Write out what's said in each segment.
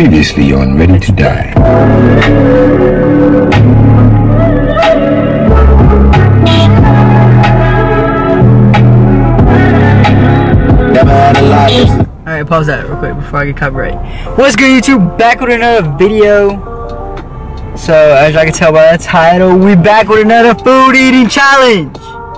Previously on Ready to Die. Alright, pause that real quick before I get copyright. What's good, YouTube? Back with another video. So, as y'all can tell by the title, we back with another food eating challenge.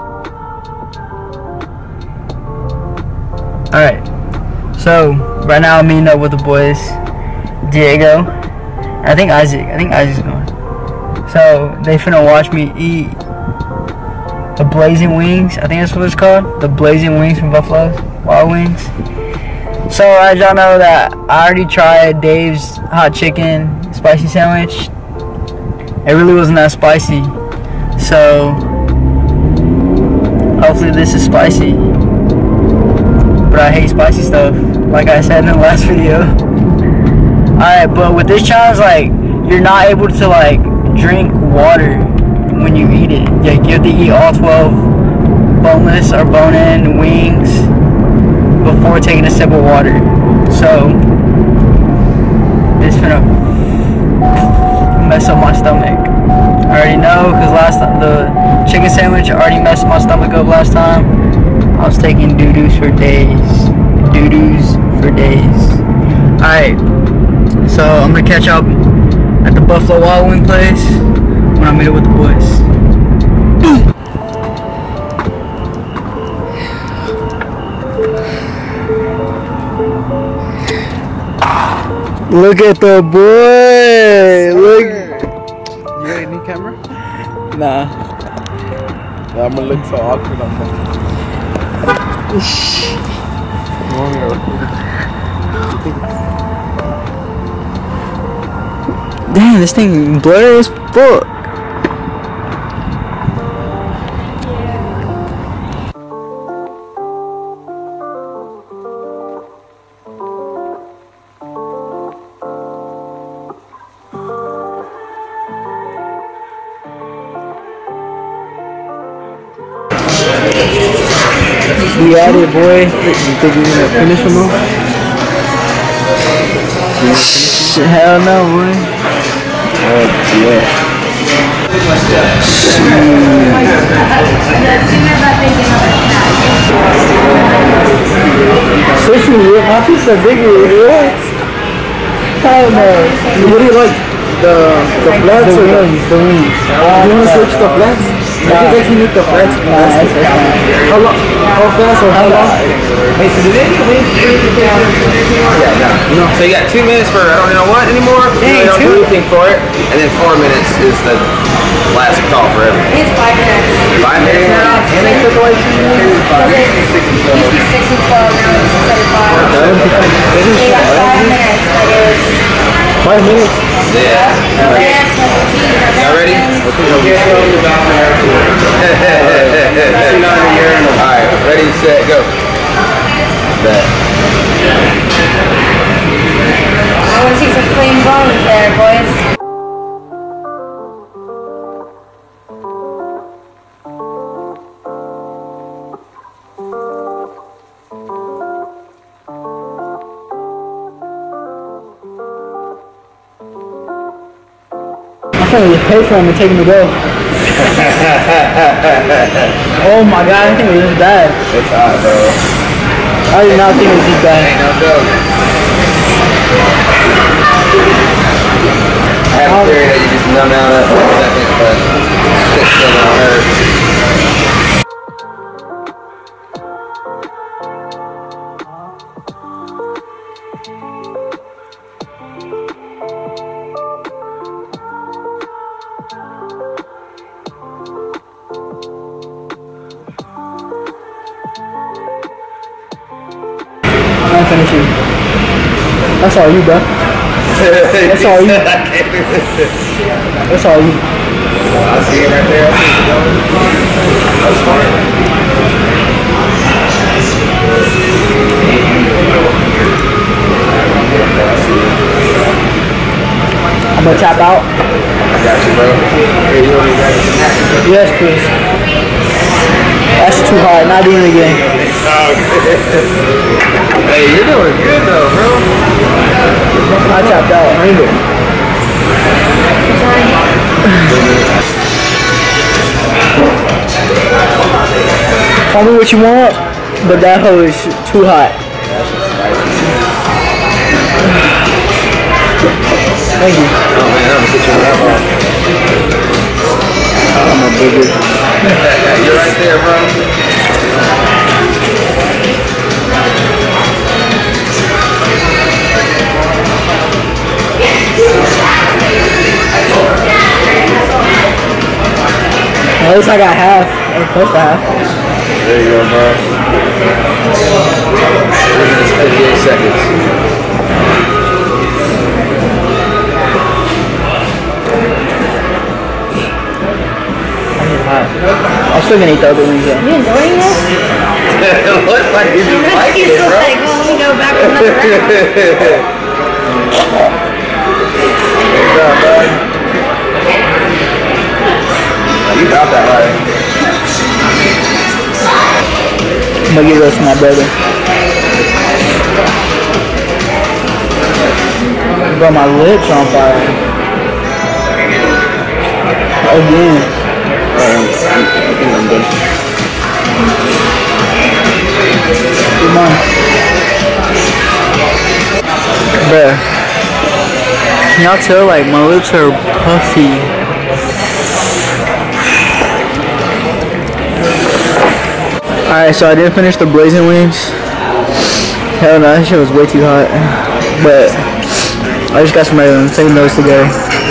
Alright, so right now I'm meeting up with the boys, Diego. I think Isaac's going. So they finna watch me eat the blazing wings. I think that's what it's called, the blazing wings from Buffalo's Wild Wings. So as y'all know that I already tried Dave's hot chicken spicy sandwich. It really wasn't that spicy. So hopefully this is spicy. But I hate spicy stuff, like I said in the last video. Alright, but with this challenge, like, you're not able to, like, drink water when you eat it. Like, you have to eat all 12 boneless or bone-in wings before taking a sip of water. So, this finna mess up my stomach. I already know, because last time, the chicken sandwich already messed my stomach up last time. I was taking doo-doos for days. Doo-doos for days. Alright, so I'm gonna catch up at the Buffalo Wild Wing place when I meet up with the boys. Look at the boy! Look. You got any camera? Nah. Yeah, I'm gonna look so awkward on that. Damn, this thing blurry as fuck. We at it, boy. You think you're gonna finish him off? Hell no, boy. Yeah. Especially my piece of bigger, what? Hell no. What do you like? The flats or the wings? You wanna switch the flats? I think I can eat the flats. How long? How fast or how long? Hey, so do they wait for the camera? Yeah, no. So you got 2 minutes for I don't know what anymore. Dang, you don't do anything for it, and then 4 minutes is the last call for everything. It's 5 minutes. 5 minutes now, and they took away 2 minutes. It used to be 6 and 12, now it's 7 and 5. They got 5 minutes, that is. 5 minutes? Yeah. Y'all ready? Alright, ready, set, go. Bet. I want to see some clean bones there, boys. I'm trying to pay for him and take him to go. Oh my god, I think it was this bad. It's hot, bro. I did not think it was this bad. Ain't no joke. I have a theory that you just numb out for a second, but it's still gonna hurt. I'm finishing. That's all you, bro. That's all you. That's all you. I see it right there. I see it going. That's smart. I'm gonna tap out. I got you, bro. Hey, you want me to grab some snacks? Yes, please. That's too hard. Not doing it again. Hey, you're doing good though, bro. I tapped out. Tell me what you want, but that hoe is too hot. Thank you. Oh man, I'm gonna sit you right off. I'm a bigger. You're right there, bro. At least I got half, or close to half. There you go, bro. 3 minutes, 58 seconds. I'm still gonna eat the other wings though. You enjoying this? It looks like you just like He's it, just bro. like, well, let me go back for another round. Good job, bud. You got that right. I'm gonna give this to my brother. Bro, my lips on fire. Again. I think I'm done. Come on. Bruh. Can y'all tell, like, my lips are puffy. Alright, so I didn't finish the blazing wings. Hell no, that shit was way too hot. But I just got some regular ones, taking those together.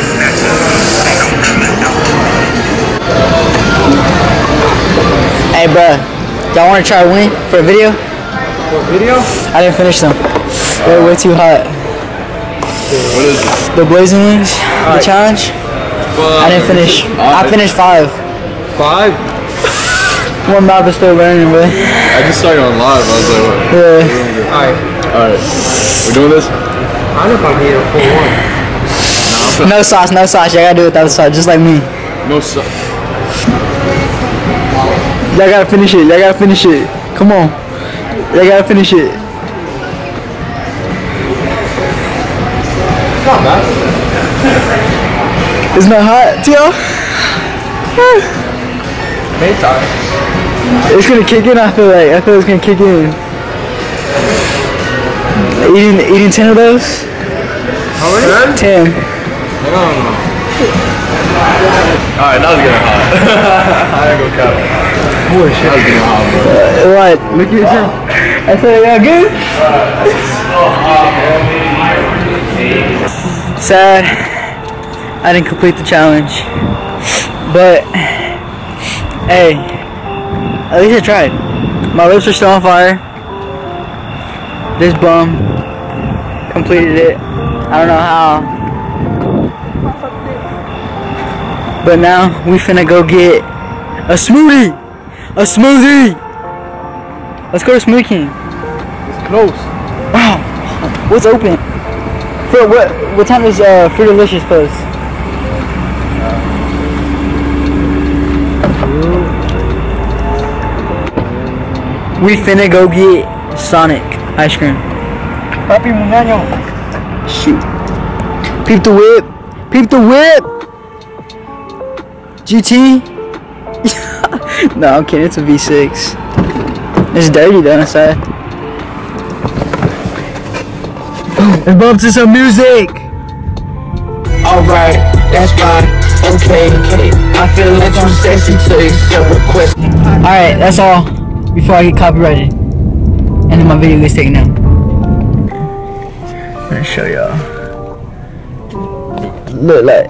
Hey bruh, y'all wanna try a wing for a video? For a video? I didn't finish them. They were way too hot. What is it? The blazing wings, the challenge. I didn't finish. I finished 5. 5? One mouth is still learning, but I just saw you on live. I was like, what? yeah. Alright. We're doing this? I don't know if I'm here for one. No sauce, no sauce. Y'all gotta do it without the sauce, just like me. No sauce. Y'all gotta finish it. Y'all gotta finish it. Come on. Y'all gotta finish it. Not bad. It's not hot, y'all. Maytime. It's gonna kick in. I feel it's gonna kick in. Eating 10 of those. How many? 10. Alright, that was getting hot. I ain't gonna cap it. Boy, shit. That was getting hot, bro. What? Look at yourself. I said I got good. Sad. I didn't complete the challenge, but hey, at least I tried. My lips are still on fire. This bum completed it. I don't know how, but now we finna go get a smoothie. A smoothie. Let's go to Smoothie King. It's close. Wow. What's open? For what time is Fruitalicious close? We finna go get Sonic ice cream. Papi Muñaño. Shoot. Peep the whip. Peep the whip. GT. No, I'm kidding. It's a V6. It's dirty though inside. It bumps to some music. Alright, that's fine. Okay. I feel like I'm sexy to accept request. Alright, that's all. Before I get copyrighted. And then my video gets taken down. I'm gonna show y'all. Look like.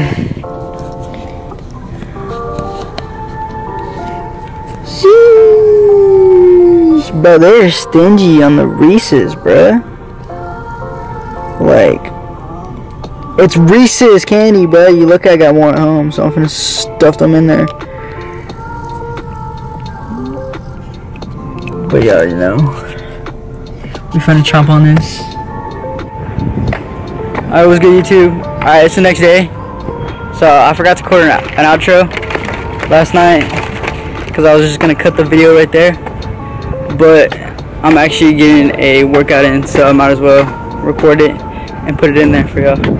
Sheesh. Bro, they're stingy on the Reese's, bruh. Like, it's Reese's candy, bro. You look, I got one at home, so I'm finna stuff them in there. But yeah, you know, we finna chomp on this. Alright, what's good, YouTube? Alright, it's the next day. So I forgot to record an outro last night because I was just gonna cut the video right there. But I'm actually getting a workout in, so I might as well record it and put it in there for y'all.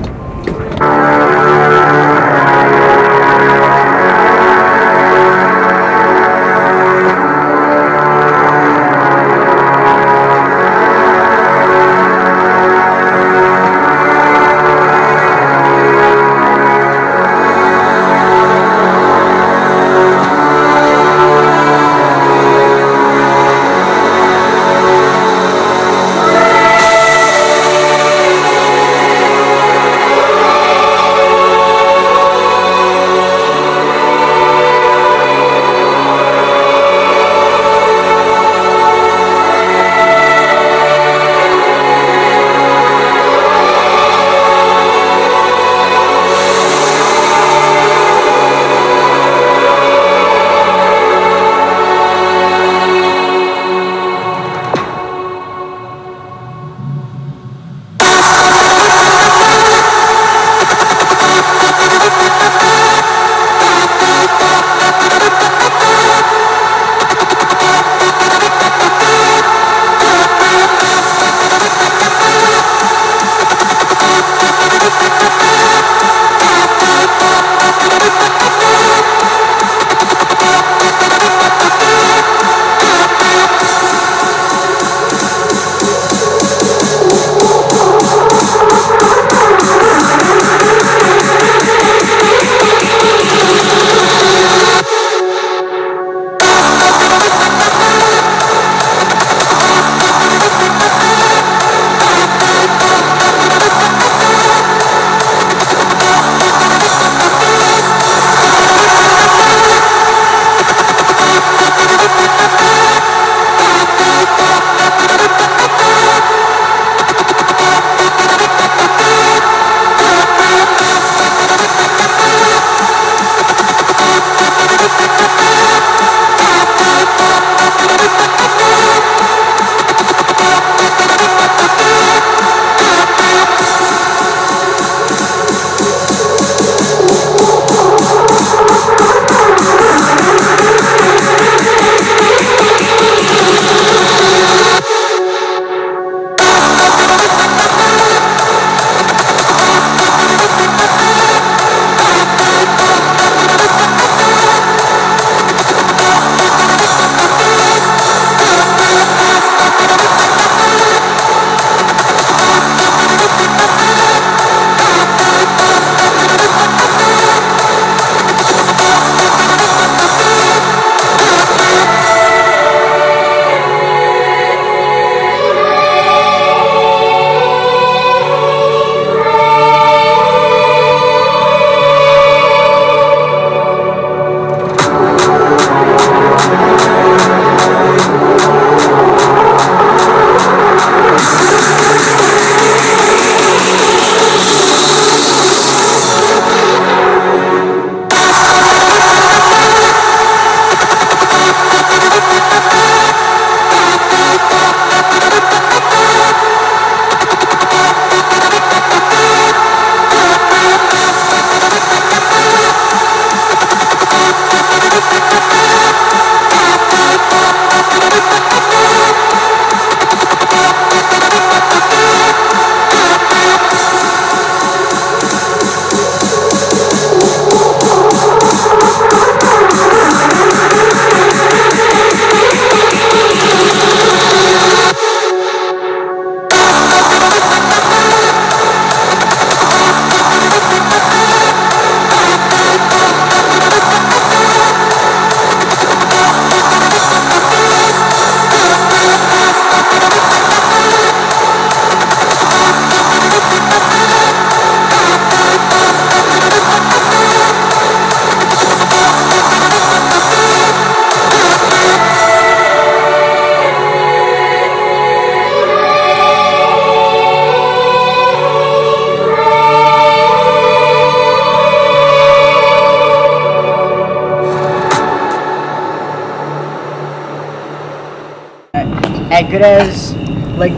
at good as leg.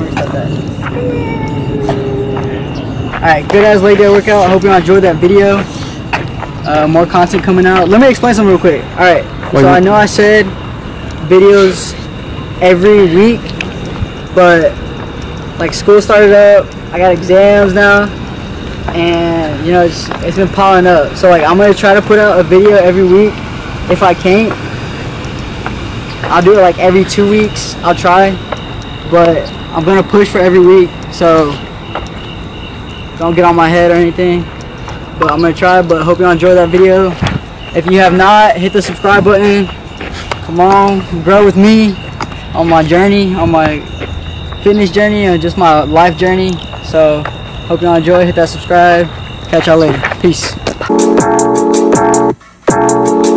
Alright, good as leg day workout. I hope you all enjoyed that video. More content coming out. Let me explain something real quick. Alright, so I know I said videos every week, but like school started up. I got exams now, and you know it's been piling up. So like I'm gonna try to put out a video every week. If I can't, I'll do it like every 2 weeks. I'll try, but I'm gonna push for every week. So don't get on my head or anything. But I'm gonna try. But hope y'all enjoyed that video. If you have not, hit the subscribe button. Come on, grow with me on my journey, on my fitness journey, and just my life journey. So hope y'all enjoy. Hit that subscribe. Catch y'all later. Peace.